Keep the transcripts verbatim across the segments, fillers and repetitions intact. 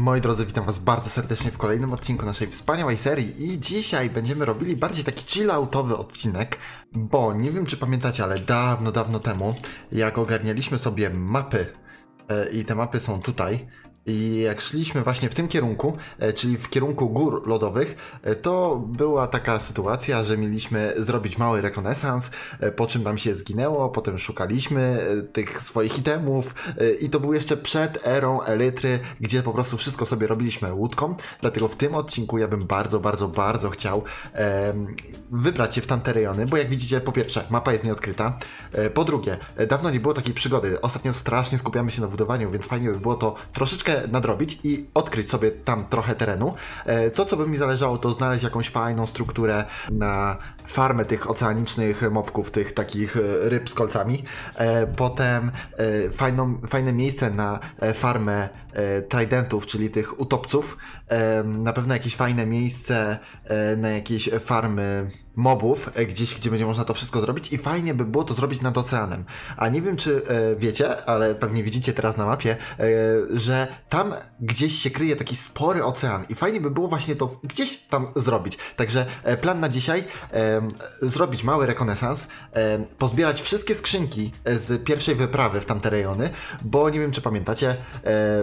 Moi drodzy, witam was bardzo serdecznie w kolejnym odcinku naszej wspaniałej serii i dzisiaj będziemy robili bardziej taki chill-outowy odcinek, bo nie wiem czy pamiętacie, ale dawno, dawno temu, jak ogarnialiśmy sobie mapy e, i te mapy są tutaj, i jak szliśmy właśnie w tym kierunku, e, czyli w kierunku gór lodowych, e, to była taka sytuacja, że mieliśmy zrobić mały rekonesans, e, po czym nam się zginęło, potem szukaliśmy e, tych swoich itemów e, i to był jeszcze przed erą Elytry, gdzie po prostu wszystko sobie robiliśmy łódką, dlatego w tym odcinku ja bym bardzo, bardzo, bardzo chciał e, wybrać się w tamte rejony, bo jak widzicie, po pierwsze, mapa jest nieodkryta, e, po drugie, e, dawno nie było takiej przygody, ostatnio strasznie skupiamy się na budowaniu, więc fajnie by było to troszeczkę nadrobić i odkryć sobie tam trochę terenu. To, co by mi zależało, to znaleźć jakąś fajną strukturę na farmę tych oceanicznych mobków, tych takich ryb z kolcami. Potem fajną, fajne miejsce na farmę tridentów, czyli tych utopców. Na pewno jakieś fajne miejsce na jakieś farmy mobów, gdzieś, gdzie będzie można to wszystko zrobić i fajnie by było to zrobić nad oceanem. A nie wiem, czy e, wiecie, ale pewnie widzicie teraz na mapie, e, że tam gdzieś się kryje taki spory ocean i fajnie by było właśnie to gdzieś tam zrobić. Także e, plan na dzisiaj, e, zrobić mały rekonesans, e, pozbierać wszystkie skrzynki z pierwszej wyprawy w tamte rejony, bo nie wiem, czy pamiętacie, e,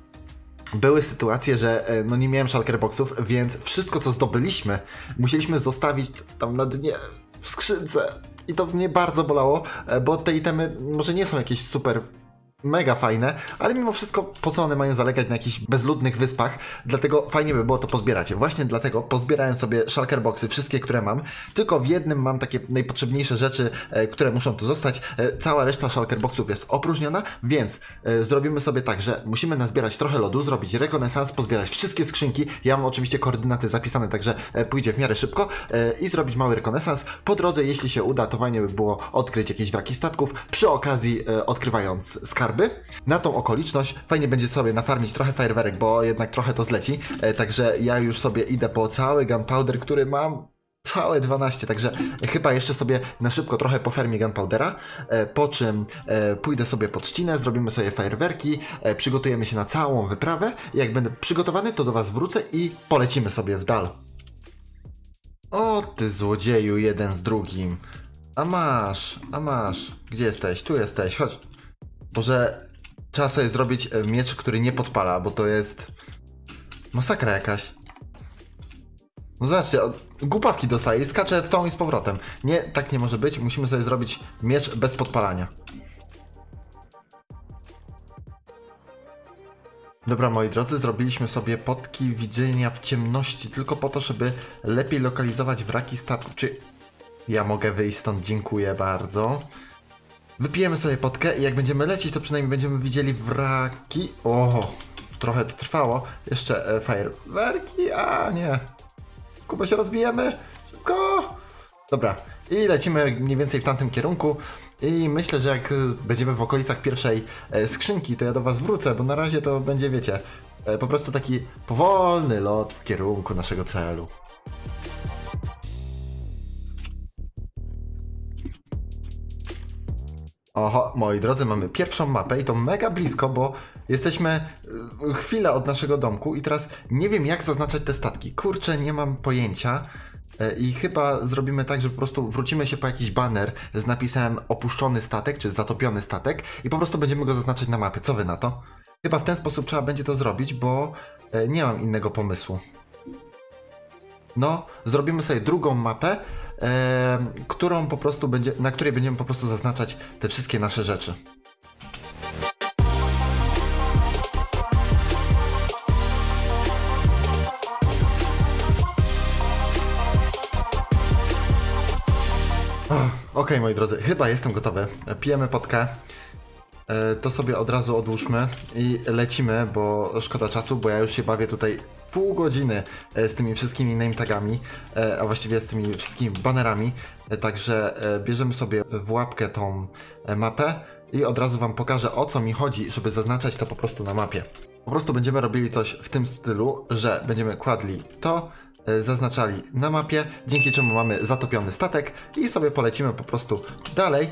były sytuacje, że no nie miałem shulker boxów, więc wszystko co zdobyliśmy musieliśmy zostawić tam na dnie w skrzynce i to mnie bardzo bolało, bo te itemy może nie są jakieś super mega fajne, ale mimo wszystko po co one mają zalegać na jakichś bezludnych wyspach, dlatego fajnie by było to pozbierać. Właśnie dlatego pozbierałem sobie shulker boxy, wszystkie, które mam, tylko w jednym mam takie najpotrzebniejsze rzeczy, e, które muszą tu zostać. E, cała reszta shulker boxów jest opróżniona, więc e, zrobimy sobie tak, że musimy nazbierać trochę lodu, zrobić rekonesans, pozbierać wszystkie skrzynki. Ja mam oczywiście koordynaty zapisane, także e, pójdzie w miarę szybko e, i zrobić mały rekonesans. Po drodze, jeśli się uda, to fajnie by było odkryć jakieś wraki statków, przy okazji e, odkrywając skarby. Na tą okoliczność fajnie będzie sobie nafarmić trochę fajerwerek, bo jednak trochę to zleci, e, także ja już sobie idę po cały gunpowder, który mam całe dwanaście, także chyba jeszcze sobie na szybko trochę pofermię gunpowdera, e, po czym e, pójdę sobie pod trzcinę, zrobimy sobie fajerwerki, e, przygotujemy się na całą wyprawę i jak będę przygotowany, to do was wrócę i polecimy sobie w dal. O ty złodzieju, jeden z drugim. A masz, a masz. Gdzie jesteś? Tu jesteś, chodź. Może trzeba sobie zrobić miecz, który nie podpala, bo to jest masakra jakaś. No zobaczcie, głupawki dostaje i skacze w tą i z powrotem. Nie, tak nie może być, musimy sobie zrobić miecz bez podpalania. Dobra, moi drodzy, zrobiliśmy sobie potki widzenia w ciemności, tylko po to, żeby lepiej lokalizować wraki statków. Czy ja mogę wyjść stąd? Dziękuję bardzo. Wypijemy sobie potkę i jak będziemy lecieć, to przynajmniej będziemy widzieli wraki. O, trochę to trwało. Jeszcze e, fajerwerki, a nie. Kuba się rozbijemy. Szybko. Dobra, i lecimy mniej więcej w tamtym kierunku. I myślę, że jak będziemy w okolicach pierwszej e, skrzynki, to ja do was wrócę, bo na razie to będzie, wiecie, e, po prostu taki powolny lot w kierunku naszego celu. Oho, moi drodzy, mamy pierwszą mapę i to mega blisko, bo jesteśmy chwilę od naszego domku i teraz nie wiem jak zaznaczać te statki. Kurczę, nie mam pojęcia i chyba zrobimy tak, że po prostu wrócimy się po jakiś baner z napisem opuszczony statek, czy zatopiony statek i po prostu będziemy go zaznaczać na mapie. Co wy na to? Chyba w ten sposób trzeba będzie to zrobić, bo nie mam innego pomysłu. No, zrobimy sobie drugą mapę, e, którą po prostu będzie, na której będziemy po prostu zaznaczać te wszystkie nasze rzeczy. Ok, moi drodzy, chyba jestem gotowy. Pijemy potkę. E, to sobie od razu odłóżmy i lecimy, bo szkoda czasu, bo ja już się bawię tutaj pół godziny z tymi wszystkimi name tagami, a właściwie z tymi wszystkimi banerami, także bierzemy sobie w łapkę tą mapę i od razu wam pokażę, o co mi chodzi, żeby zaznaczać to po prostu na mapie. Po prostu będziemy robili coś w tym stylu, że będziemy kładli to, zaznaczali na mapie, dzięki czemu mamy zatopiony statek i sobie polecimy po prostu dalej,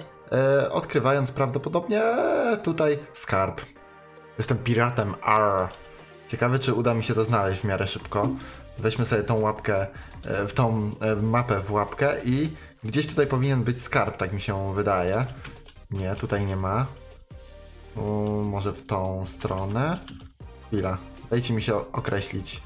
odkrywając prawdopodobnie tutaj skarb. Jestem piratem, arr. Ciekawe, czy uda mi się to znaleźć w miarę szybko. Weźmy sobie tą łapkę, w tą mapę w łapkę i gdzieś tutaj powinien być skarb, tak mi się wydaje. Nie, tutaj nie ma. U, może w tą stronę. Chwila, dajcie mi się określić.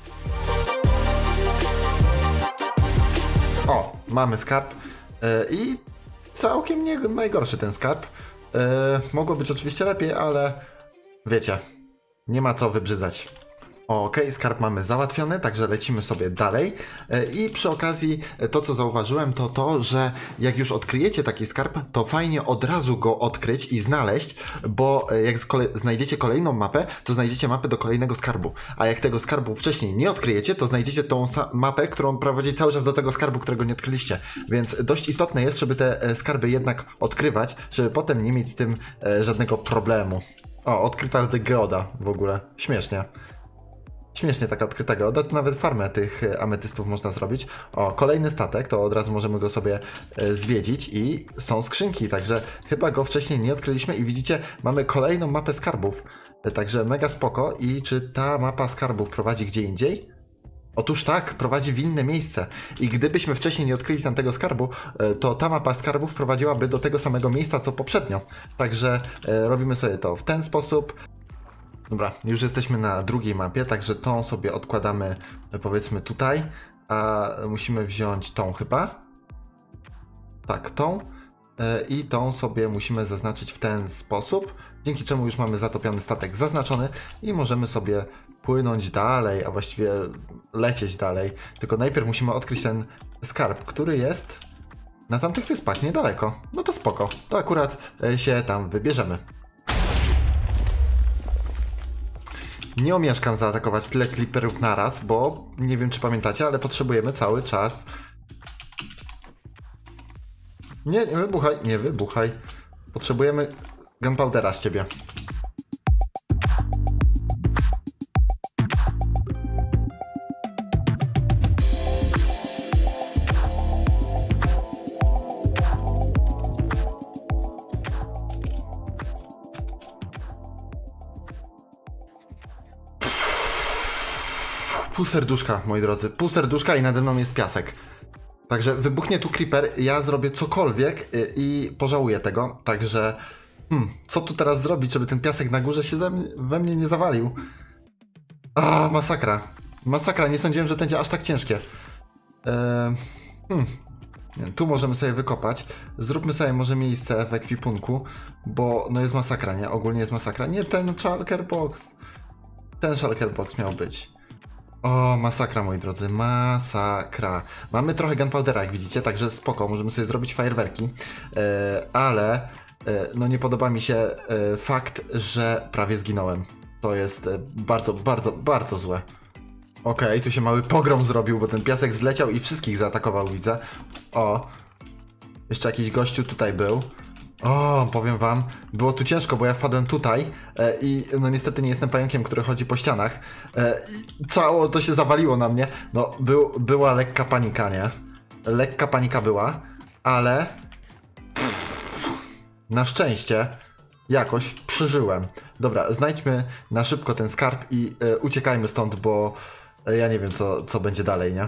O, mamy skarb yy, i całkiem nie najgorszy ten skarb. Yy, mogło być oczywiście lepiej, ale wiecie, nie ma co wybrzydzać. Ok, skarb mamy załatwiony, także lecimy sobie dalej. I przy okazji to, co zauważyłem, to to, że jak już odkryjecie taki skarb, to fajnie od razu go odkryć i znaleźć, bo jak kole znajdziecie kolejną mapę, to znajdziecie mapę do kolejnego skarbu. A jak tego skarbu wcześniej nie odkryjecie, to znajdziecie tą mapę, którą prowadzi cały czas do tego skarbu, którego nie odkryliście. Więc dość istotne jest, żeby te skarby jednak odkrywać, żeby potem nie mieć z tym żadnego problemu. O, odkryta geoda w ogóle. Śmiesznie. Śmiesznie taka odkryta geoda, to nawet farmę tych ametystów można zrobić. O, kolejny statek, to od razu możemy go sobie e, zwiedzić i są skrzynki, także chyba go wcześniej nie odkryliśmy i widzicie, mamy kolejną mapę skarbów. E, także mega spoko. I czy ta mapa skarbów prowadzi gdzie indziej? Otóż tak, prowadzi w inne miejsce. I gdybyśmy wcześniej nie odkryli tamtego skarbu, e, to ta mapa skarbów prowadziłaby do tego samego miejsca, co poprzednio. Także e, robimy sobie to w ten sposób. Dobra, już jesteśmy na drugiej mapie, także tą sobie odkładamy, powiedzmy tutaj, a musimy wziąć tą chyba. Tak, tą i tą sobie musimy zaznaczyć w ten sposób, dzięki czemu już mamy zatopiony statek zaznaczony i możemy sobie płynąć dalej, a właściwie lecieć dalej. Tylko najpierw musimy odkryć ten skarb, który jest na tamtych wyspach, niedaleko. No to spoko, to akurat się tam wybierzemy. Nie omieszkam zaatakować tyle creeperów naraz, bo nie wiem, czy pamiętacie, ale potrzebujemy cały czas. Nie, nie wybuchaj, nie wybuchaj. Potrzebujemy gunpowdera z ciebie. Pół serduszka, moi drodzy, pół serduszka i nade mną jest piasek. Także wybuchnie tu creeper, ja zrobię cokolwiek i pożałuję tego. Także, hmm, co tu teraz zrobić, żeby ten piasek na górze się mnie, we mnie nie zawalił? A, masakra. Masakra, nie sądziłem, że to będzie aż tak ciężkie. Eee, hmm. Tu możemy sobie wykopać. Zróbmy sobie może miejsce w ekwipunku, bo no jest masakra, nie? Ogólnie jest masakra. Nie ten shulker box. Ten shulker box miał być. O, masakra, moi drodzy, masakra. Mamy trochę gunpowdera, jak widzicie, także spoko, możemy sobie zrobić fajerwerki, e, ale e, no nie podoba mi się e, fakt, że prawie zginąłem. To jest e, bardzo, bardzo, bardzo złe. Okej, okay, tu się mały pogrom zrobił, bo ten piasek zleciał i wszystkich zaatakował, widzę. O, jeszcze jakiś gościu tutaj był. O, powiem wam, było tu ciężko, bo ja wpadłem tutaj e, i no niestety nie jestem pająkiem, który chodzi po ścianach e, i cało to się zawaliło na mnie. No, był, była lekka panika, nie? Lekka panika była, ale pff, na szczęście jakoś przeżyłem. Dobra, znajdźmy na szybko ten skarb i e, uciekajmy stąd, bo e, ja nie wiem, co, co będzie dalej, nie?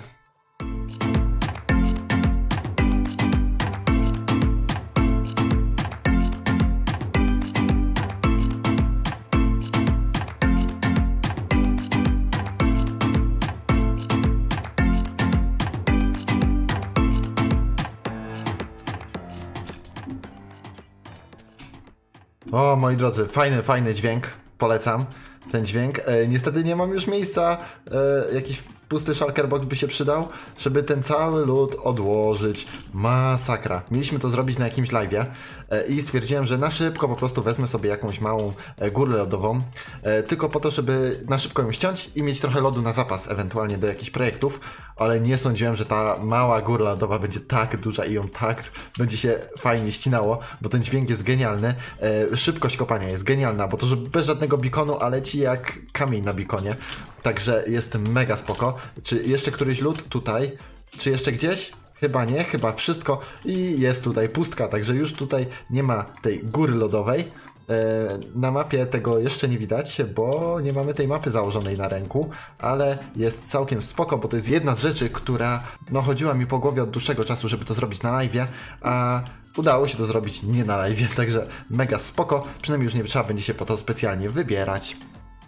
O, moi drodzy, fajny, fajny dźwięk, polecam ten dźwięk. E, niestety nie mam już miejsca, e, jakiś pusty shulker box by się przydał, żeby ten cały lód odłożyć. Masakra. Mieliśmy to zrobić na jakimś live'ie e, i stwierdziłem, że na szybko po prostu wezmę sobie jakąś małą e, górę lodową, e, tylko po to, żeby na szybko ją ściąć i mieć trochę lodu na zapas, ewentualnie do jakichś projektów, ale nie sądziłem, że ta mała góra lodowa będzie tak duża i ją tak będzie się fajnie ścinało, bo ten dźwięk jest genialny. E, szybkość kopania jest genialna, bo to, że bez żadnego beaconu, ale ci jak kamień na beaconie. Także jest mega spoko. Czy jeszcze któryś lód tutaj? Czy jeszcze gdzieś? Chyba nie, chyba wszystko i jest tutaj pustka, także już tutaj nie ma tej góry lodowej. Na mapie tego jeszcze nie widać, bo nie mamy tej mapy założonej na ręku, ale jest całkiem spoko, bo to jest jedna z rzeczy, która no, chodziła mi po głowie od dłuższego czasu, żeby to zrobić na live'ie, a udało się to zrobić nie na live'ie, także mega spoko, przynajmniej już nie trzeba będzie się po to specjalnie wybierać.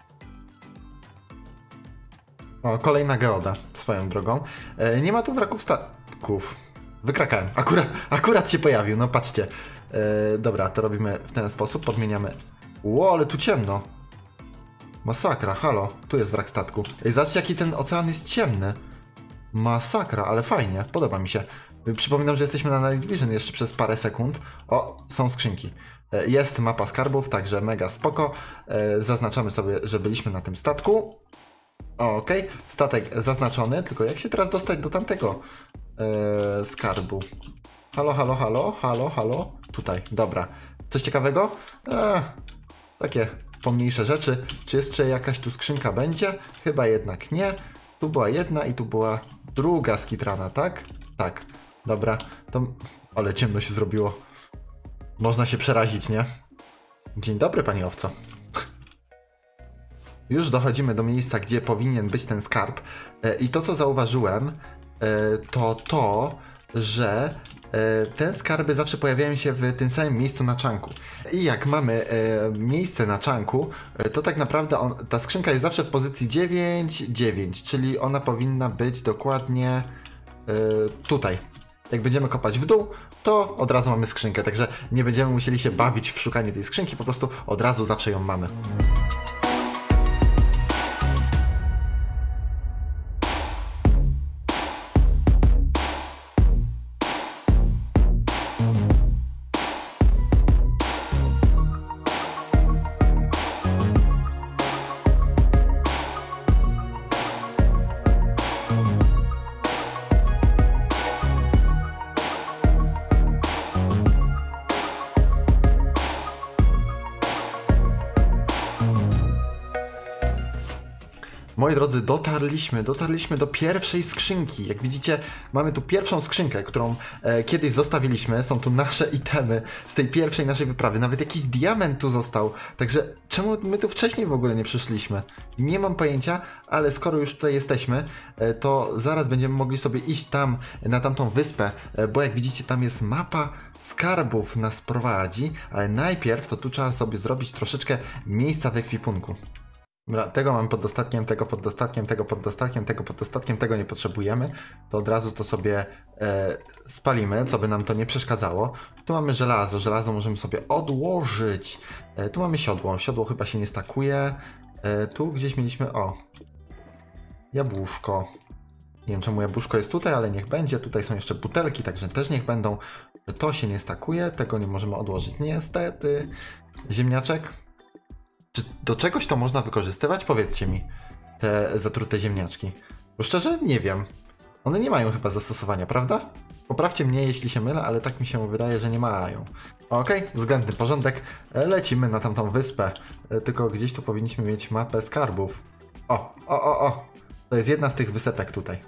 O, kolejna geoda, swoją drogą. E, nie ma tu wraków statków. Wykrakałem, akurat, akurat się pojawił, no patrzcie. E, dobra, to robimy w ten sposób, podmieniamy. Ło, ale tu ciemno. Masakra, halo, tu jest wrak statku. Ej, zobaczcie jaki ten ocean jest ciemny. Masakra, ale fajnie, podoba mi się. Przypominam, że jesteśmy na Night Vision jeszcze przez parę sekund. O, są skrzynki. E, jest mapa skarbów, także mega spoko. E, zaznaczamy sobie, że byliśmy na tym statku. Okej, okay. Statek zaznaczony, tylko jak się teraz dostać do tamtego e, skarbu? Halo, halo, halo, halo, halo. Tutaj, dobra. Coś ciekawego? Eee, takie pomniejsze rzeczy. Czy jeszcze jakaś tu skrzynka będzie? Chyba jednak nie. Tu była jedna i tu była druga skitrana, tak? Tak. Dobra. To... Ale ciemno się zrobiło. Można się przerazić, nie? Dzień dobry, pani owco. Już dochodzimy do miejsca, gdzie powinien być ten skarb. E, I to, co zauważyłem, e, to to, że te skarby zawsze pojawiają się w tym samym miejscu na czanku. I jak mamy e, miejsce na czanku, e, to tak naprawdę on, ta skrzynka jest zawsze w pozycji dziewięć dziewięć, czyli ona powinna być dokładnie e, tutaj. Jak będziemy kopać w dół, to od razu mamy skrzynkę, także nie będziemy musieli się bawić w szukanie tej skrzynki, po prostu od razu zawsze ją mamy. Moi drodzy, dotarliśmy, dotarliśmy do pierwszej skrzynki. Jak widzicie, mamy tu pierwszą skrzynkę, którą e, kiedyś zostawiliśmy. Są tu nasze itemy z tej pierwszej naszej wyprawy. Nawet jakiś diament tu został. Także czemu my tu wcześniej w ogóle nie przyszliśmy? Nie mam pojęcia, ale skoro już tutaj jesteśmy, e, to zaraz będziemy mogli sobie iść tam, na tamtą wyspę, e, bo jak widzicie, tam jest mapa skarbów nas prowadzi, ale najpierw to tu trzeba sobie zrobić troszeczkę miejsca w ekwipunku. Dobra, tego mamy pod dostatkiem, tego pod dostatkiem, tego pod dostatkiem, tego pod dostatkiem, tego nie potrzebujemy. To od razu to sobie e, spalimy, co by nam to nie przeszkadzało. Tu mamy żelazo, żelazo możemy sobie odłożyć. E, tu mamy siodło, siodło chyba się nie stakuje. E, tu gdzieś mieliśmy, o, jabłuszko. Nie wiem czemu jabłuszko jest tutaj, ale niech będzie. Tutaj są jeszcze butelki, także też niech będą. To się nie stakuje, tego nie możemy odłożyć niestety. Ziemniaczek. Czy do czegoś to można wykorzystywać? Powiedzcie mi, te zatrute ziemniaczki. Bo szczerze nie wiem. One nie mają chyba zastosowania, prawda? Poprawcie mnie, jeśli się mylę, ale tak mi się wydaje, że nie mają. Okej, okay, względny porządek. Lecimy na tamtą wyspę. Tylko gdzieś tu powinniśmy mieć mapę skarbów. O, o, o, o. To jest jedna z tych wysepek tutaj.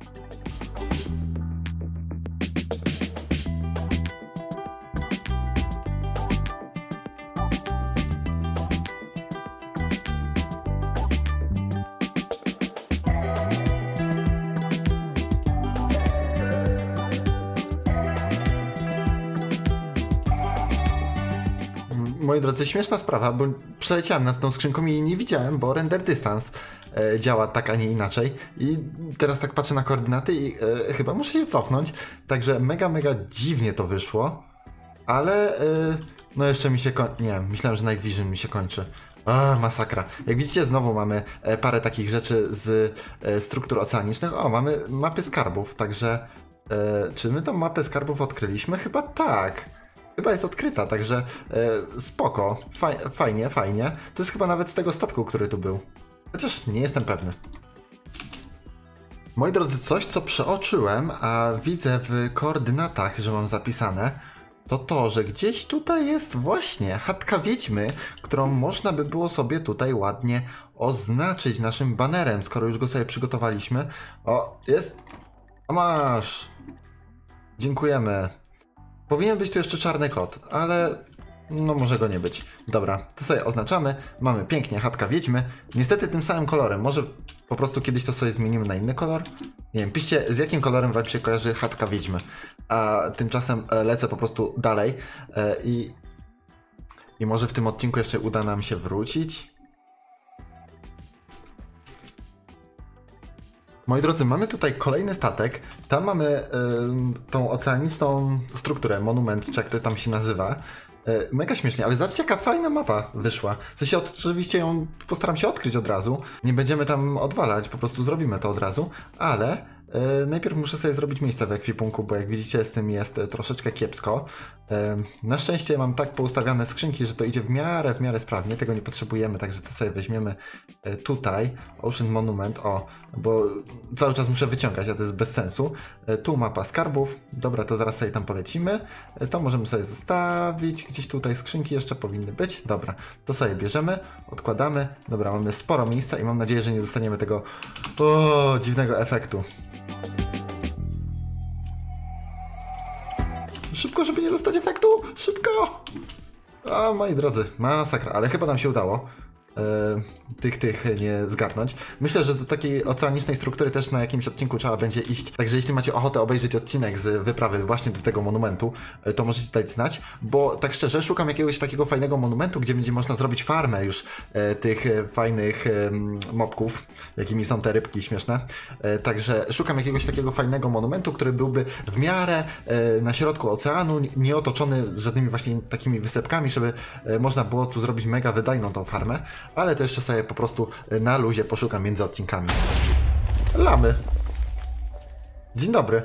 Moi drodzy, śmieszna sprawa, bo przeleciałem nad tą skrzynką i nie widziałem, bo render dystans e, działa tak, a nie inaczej. I teraz tak patrzę na koordynaty i e, chyba muszę się cofnąć. Także mega, mega dziwnie to wyszło. Ale e, no jeszcze mi się kończy. Nie, myślałem, że Night Vision mi się kończy. A, masakra. Jak widzicie, znowu mamy e, parę takich rzeczy z e, struktur oceanicznych. O, mamy mapy skarbów, także e, czy my tą mapę skarbów odkryliśmy? Chyba tak. Chyba jest odkryta, także e, spoko, Faj, fajnie, fajnie. To jest chyba nawet z tego statku, który tu był. Chociaż nie jestem pewny. Moi drodzy, coś co przeoczyłem, a widzę w koordynatach, że mam zapisane, to to, że gdzieś tutaj jest właśnie chatka wiedźmy, którą można by było sobie tutaj ładnie oznaczyć naszym banerem, skoro już go sobie przygotowaliśmy. O, jest. A masz. Dziękujemy. Powinien być tu jeszcze czarny kot, ale No może go nie być. Dobra, to sobie oznaczamy. Mamy pięknie chatka wiedźmy. Niestety tym samym kolorem. Może po prostu kiedyś to sobie zmienimy na inny kolor? Nie wiem, piszcie z jakim kolorem wam się kojarzy chatka wiedźmy. A tymczasem lecę po prostu dalej. I, i może w tym odcinku jeszcze uda nam się wrócić. Moi drodzy, mamy tutaj kolejny statek. Tam mamy y, tą oceaniczną strukturę, monument, czy jak to tam się nazywa. Y, mega śmiesznie, ale zobaczcie jaka fajna mapa wyszła. W sensie oczywiście ją postaram się odkryć od razu. Nie będziemy tam odwalać, po prostu zrobimy to od razu. Ale y, najpierw muszę sobie zrobić miejsce w ekwipunku, bo jak widzicie z tym jest troszeczkę kiepsko. Y, na szczęście mam tak poustawiane skrzynki, że to idzie w miarę, w miarę sprawnie. Tego nie potrzebujemy, także to sobie weźmiemy y, tutaj. Ocean Monument, o, bo cały czas muszę wyciągać, a to jest bez sensu. Y, tu mapa skarbów. Dobra, to zaraz sobie tam polecimy. Y, to możemy sobie zostawić. Gdzieś tutaj skrzynki jeszcze powinny być. Dobra, to sobie bierzemy, odkładamy. Dobra, mamy sporo miejsca i mam nadzieję, że nie dostaniemy tego o, dziwnego efektu. Szybko, żeby nie dostać efektu! Szybko! A, moi drodzy, masakra, ale chyba nam się udało e, tych, tych nie zgarnąć. Myślę, że do takiej oceanicznej struktury też na jakimś odcinku trzeba będzie iść. Także jeśli macie ochotę obejrzeć odcinek z wyprawy właśnie do tego monumentu, e, to możecie dać znać, bo tak szczerze szukam jakiegoś takiego fajnego monumentu, gdzie będzie można zrobić farmę już e, tych e, fajnych e, mopków, jakimi są te rybki śmieszne. E, także szukam jakiegoś takiego fajnego monumentu, który byłby w miarę e, na środku oceanu, nie otoczony żadnymi właśnie takimi wysepkami, żeby e, można było tu zrobić mega wydajną tą farmę, ale to jeszcze sobie po prostu na luzie poszukam między odcinkami. Lamy. Dzień dobry.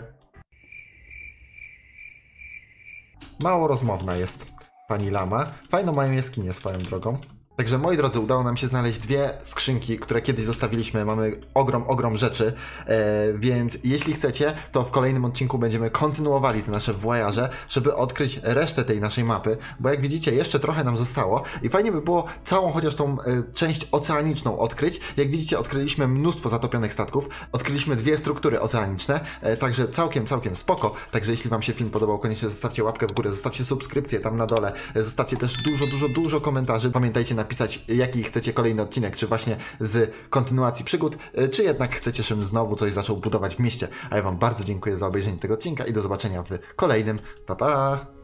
Mało rozmowna jest pani lama. Fajną mają jaskinię swoją drogą. Także moi drodzy, udało nam się znaleźć dwie skrzynki, które kiedyś zostawiliśmy. Mamy ogrom, ogrom rzeczy, e, więc jeśli chcecie, to w kolejnym odcinku będziemy kontynuowali te nasze voyaże, żeby odkryć resztę tej naszej mapy, bo jak widzicie, jeszcze trochę nam zostało i fajnie by było całą chociaż tą e, część oceaniczną odkryć. Jak widzicie, odkryliśmy mnóstwo zatopionych statków, odkryliśmy dwie struktury oceaniczne, e, także całkiem, całkiem spoko. Także jeśli wam się film podobał, koniecznie zostawcie łapkę w górę, zostawcie subskrypcję tam na dole, e, zostawcie też dużo, dużo, dużo komentarzy. Pamiętajcie na napisać, jaki chcecie kolejny odcinek, czy właśnie z kontynuacji przygód, czy jednak chcecie, żebym znowu coś zaczął budować w mieście. A ja wam bardzo dziękuję za obejrzenie tego odcinka i do zobaczenia w kolejnym. Pa, pa!